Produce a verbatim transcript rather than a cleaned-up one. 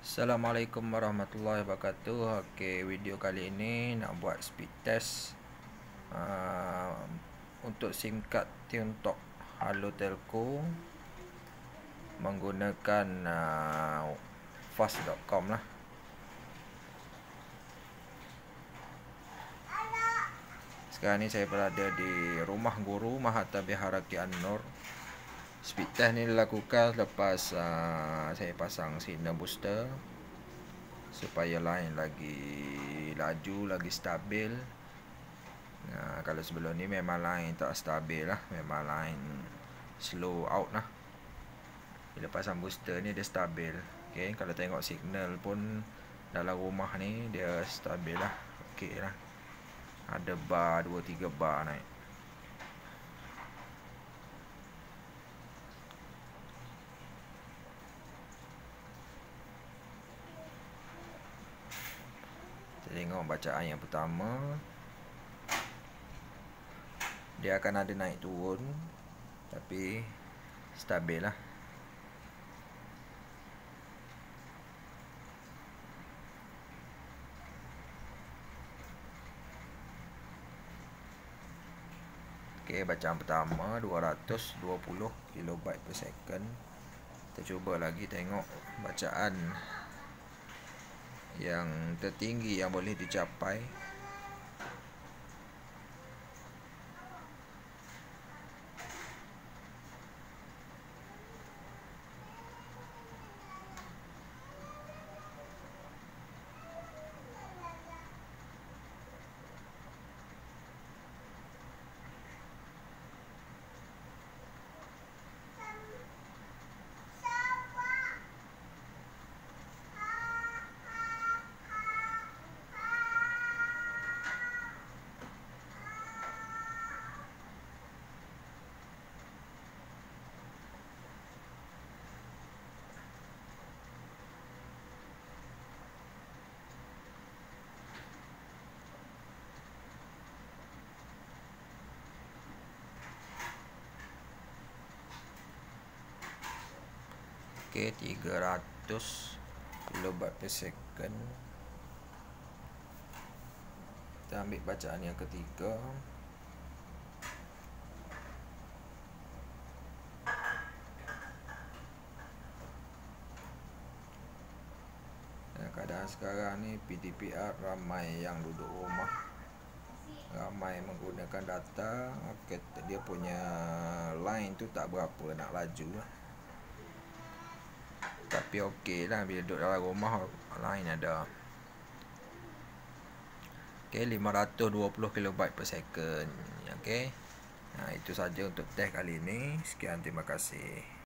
Assalamualaikum warahmatullahi wabarakatuh. Okey, video kali ini nak buat speed test uh, untuk SIM card Tiongtok Halo Telco menggunakan uh, fast dot com lah. Sekarang ni saya berada di rumah guru Mahathir Bihara Ki An-Nur. Speed test ni dilakukan lepas uh, saya pasang signal booster supaya line lagi laju, lagi stabil. Nah, kalau sebelum ni memang line tak stabil lah, memang line slow out lah. Bila pasang booster ni dia stabil. Okay, kalau tengok signal pun dalam rumah ni dia stabil lah. Okay lah, ada bar, dua tiga bar naik. Kita tengok bacaan yang pertama, dia akan ada naik turun tapi stabil lah. Okey, bacaan pertama dua ratus dua puluh kilobyte per second. Kita cuba lagi tengok bacaan yang tertinggi yang boleh dicapai. Okey, tiga ratus kilobyte per second. Kita ambil bacaan yang ketiga. Dan keadaan sekarang ni P D P R ramai yang duduk rumah, ramai menggunakan data. Okay, dia punya line tu tak berapa nak laju lah. Tapi okey lah, bila duduk dalam rumah line ada. Okey, lima ratus dua puluh kilobyte per second. Okey, nah, itu saja untuk test kali ini. Sekian, terima kasih.